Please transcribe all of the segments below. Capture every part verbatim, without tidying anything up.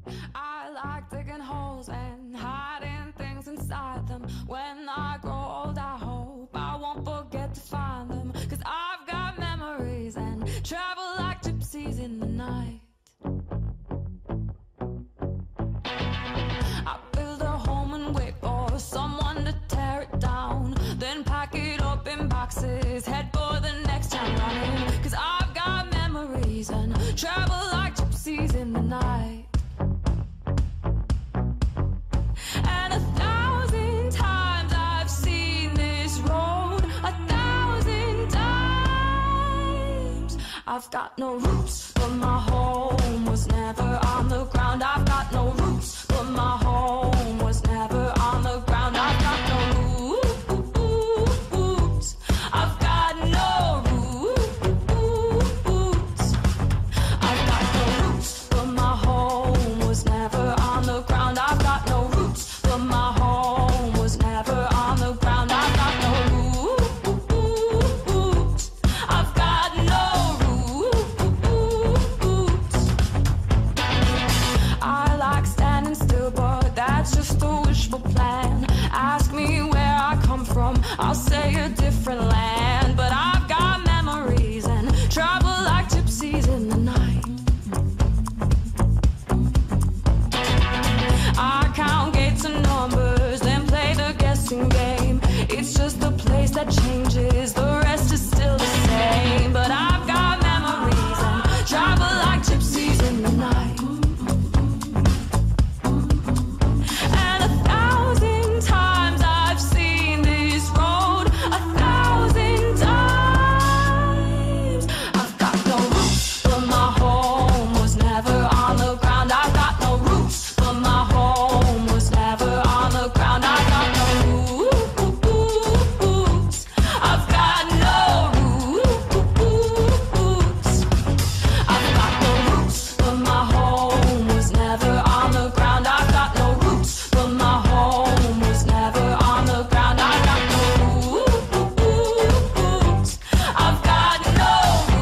I like digging holes and hiding things inside them. When I grow old, I hope I won't forget to find them. Cause I've got memories and travel like gypsies in the night. I build a home and wait for someone to tear it down, then pack it up in boxes, head for the next town running. Cause I've got memories and travel like gypsies in the night. And a thousand times I've seen this road, a thousand times. I've got no roots, but my home was never on the ground. I've got no roots, but my home was never on the ground. I've got no roots. I've got no roots. I've got no roots, but my home was never on the ground. I've got no roots, but my home was never on the ground. I've got no roots. I've got no roots. I like standing still, but that's just a wishful plan. Ask me where I come from, I'll say a different land. But I've got memories and travel like gypsies in the night. I count gates and numbers, then play the guessing game. It's just the place that changes, the rest is still the same. But I've got memories and travel like gypsies in the night. And a thousand times I've seen this road, a thousand times. I've got no roots, but my home was never on the ground. I've got no roots, but my home was never on the ground. I've got no roots. I've got no roots. I've got no roots, but my home was never on the ground. I've got no roots, but my home was never on the ground. I've got no roots. I've got no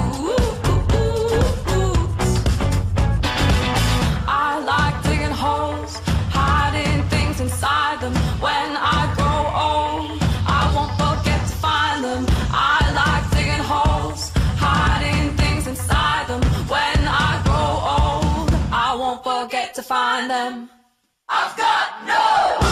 roots. I like digging holes, hiding things inside them. When I grow old, I won't forget to find them. I like digging holes, hiding things inside them. When I grow old, I won't forget to find them. I've got no